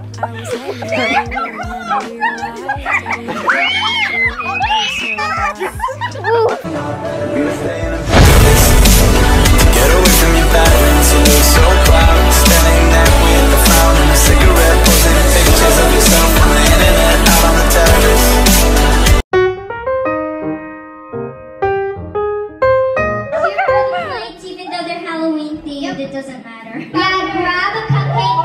I was hanging with you and then I realized get away from your patterns, you look so proud. Standing there with a frown and a cigarette, posting pictures of yourself on the internet, out on the terrace. Even though they're Halloween themed, it doesn't matter. Yeah, grab a cupcake.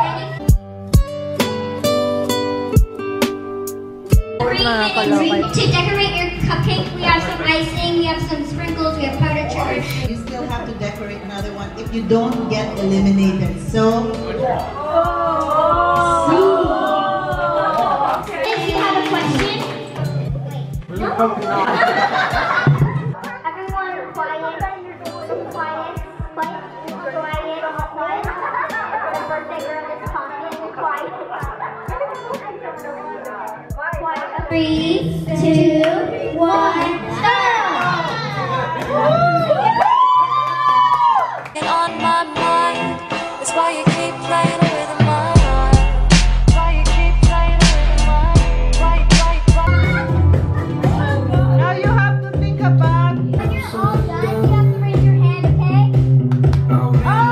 To decorate your cupcake, we have some icing, we have some sprinkles, we have powdered sugar. You still have to decorate another one if you don't get eliminated. So, If you have a question, everyone quiet, quiet. The birthday girl is talking, quiet. 3, 2, 1, start! and on my mind. That's why you keep playing with my mind. Why you keep playing with my mind. now you have to think about. When you're all done, you have to raise your hand, okay?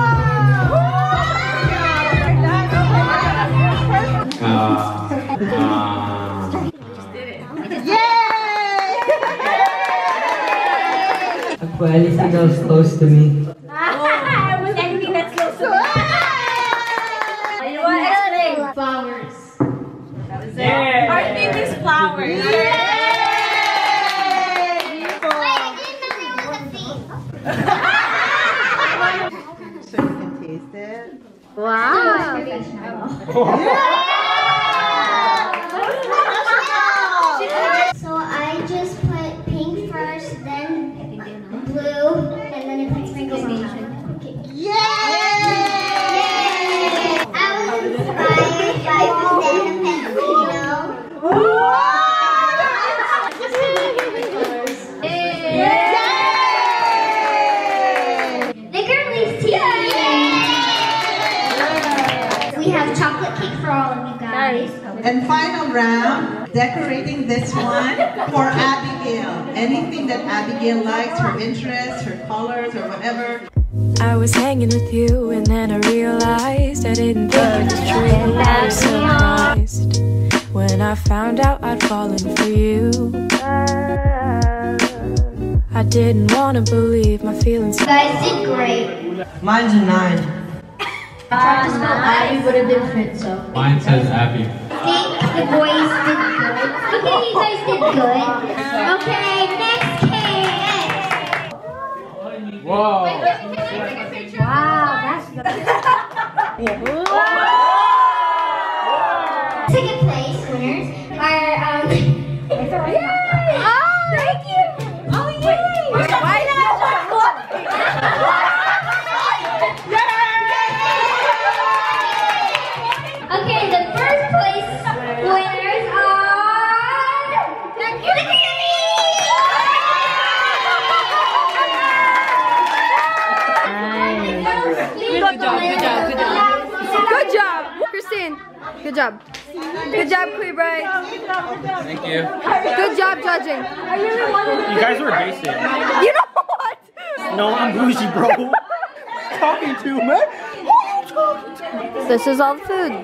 Put anything that was close to me. Was anything that's close to me. You want to explain? Flowers. Our theme is flowers. Wait, I didn't know there was a theme. So you can taste it. So I just put pink first, then blue, and then I put sprinkles on top. Yay! I was inspired by banana pencil. The girlies team. We have chocolate cake for all of you guys. And final round, decorating this one for Abigail. Anything that Abigail likes, her interests, her colors, or whatever. I was hanging with you and then I realized I didn't think it was true. I was surprised when I found out I'd fallen for you. I didn't want to believe my feelings. You guys did great. Mine's a 9. I tried to spell Abby, but it didn't fit, so. Mine says Abby. I think the boys did good. Okay, you guys did good. Okay, next cake. Whoa. Wow, that's good. Second place winners are, Yay! Oh, thank you! Oh, yay! Why Okay, the first place winners are the Good job, Christine. Good job. Good job, Cleveland. Thank you. Good job judging. You guys were basic. You know what? No, I'm bougie, bro. Talking to, man. Who are you talking to? This is all the food.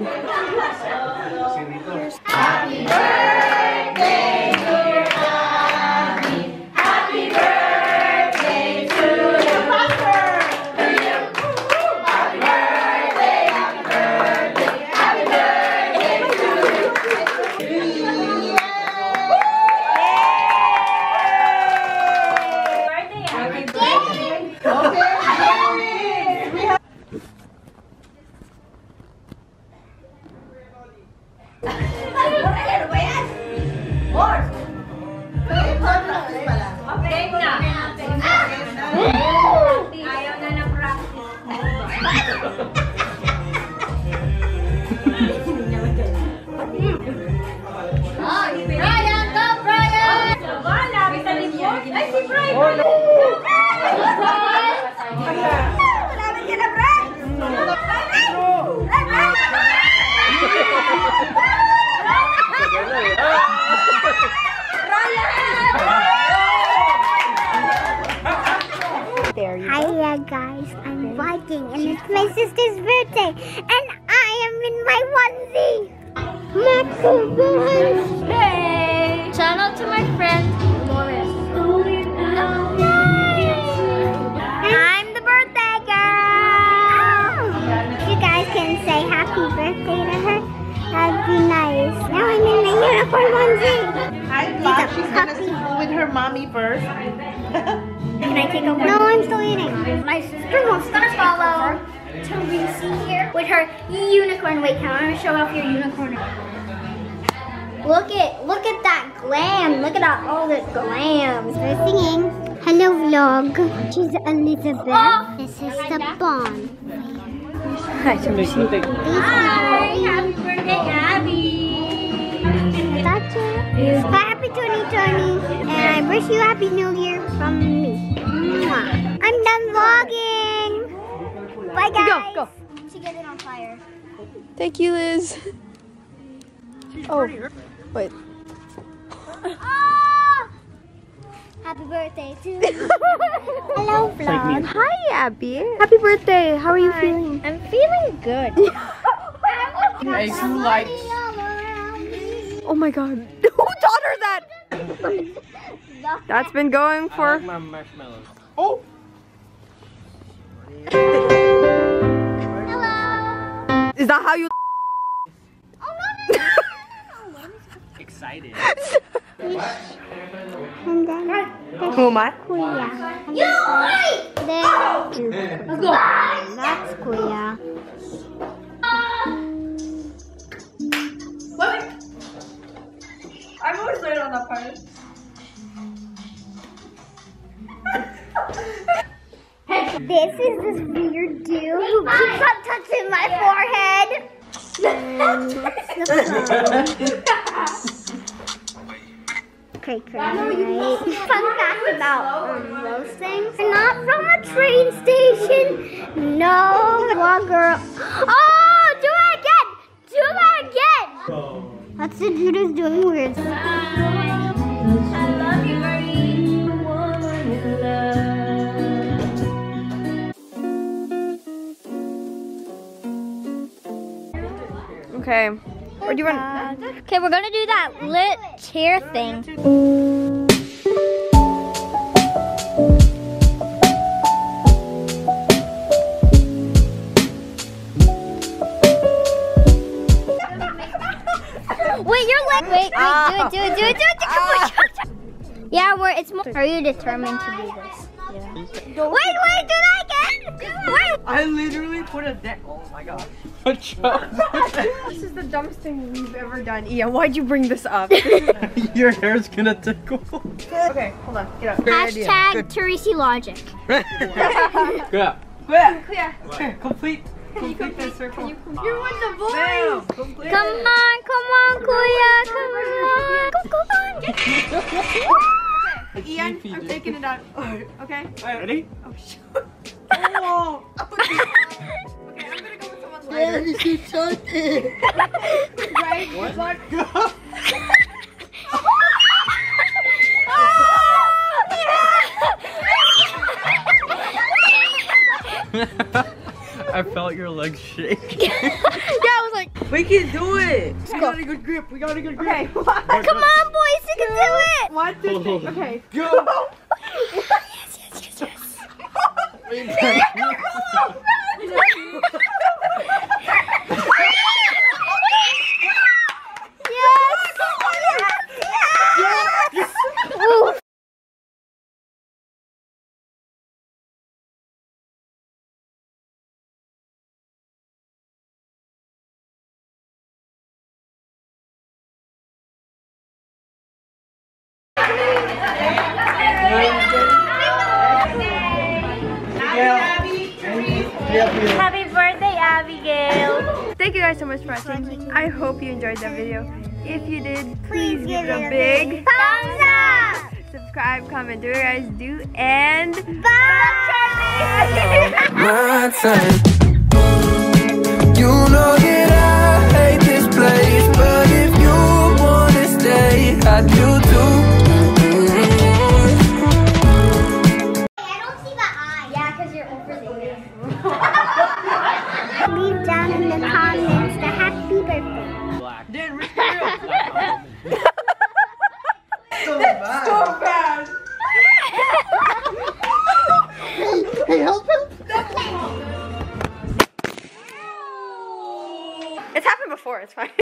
Happy birthday to your Abby. Happy birthday to you. Happy birthday, happy birthday, happy birthday to you. Happy birthday. sister's birthday, and I am in my onesie. Hey! Shout out to my friend Morris. I'm the birthday girl. You guys can say happy birthday to her. That'd be nice. Now I'm in the unicorn onesie. I thought she's gonna school with her mommy first. Can I take over? No, I'm still eating. My sister wants to follow Trisha here with her unicorn. Wait, can I show off your unicorn? Look at that glam. Look at all this glam. We're singing. Hello vlog. She's Elizabeth. Oh. This is the bond. Hi, Trisha. Hi, happy birthday, Abby. That's it. Happy 2020, and I wish you happy New Year from me. Mwah. I'm done vlogging. Bye, guys. Go. She get it on fire. Thank you, Liz. Oh, wait. Oh! Happy birthday to you. Hello, vlog. Hi, Abby. Happy birthday. How are you feeling? I'm feeling good. Hey, who likes? Oh my God. Who taught her that? That's been going for... My marshmallows. Oh! Hello. Is that how you... Oh, no. Excited. And then Who am I? Kuya. Then let's go. That's Kuya. I'm always late on that part. This is this weird dude who keeps on touching my forehead. Okay, right? Fun fact about those things. They're not from a train station. No. Girl. Oh, do it again. Do that again. That's the dude who's doing weird stuff. I love you, Birdie. Okay. Or do you want... Okay, we're gonna do that lit chair thing. Wait, you're like, wait, do it. Yeah, it's more. Are you determined to do this? Yeah. Wait, do that again. Wait. I literally put a deck. Oh my God. This is the dumbest thing we've ever done. Ian, why'd you bring this up? Your hair's gonna tickle. Okay, hold on. Get up. Hashtag Trisha logic. Good. Clear. Complete this circle. You're with the boys. Come on, Kuya, come on. Ian, I'm taking it out. Okay. Ready? Oh, shoot. Oh. Okay, I'm gonna go with someone lighter. Right? What? I felt your legs shake. Yeah, I was like, we can do it. We got a good grip. Okay, come on, boys, you can do it. 1, 2, 3. Okay. Go. Yes. Ooh. Happy birthday, Abigail. Thank you guys so much for watching. I hope you enjoyed that video. If you did, please give it a big thumbs up. Subscribe, comment, do what you guys do, and Bye. My time. You know that I hate this place, but if you wanna stay, I do too. I don't see the eye. Yeah, because you're over there. 4. It's fine.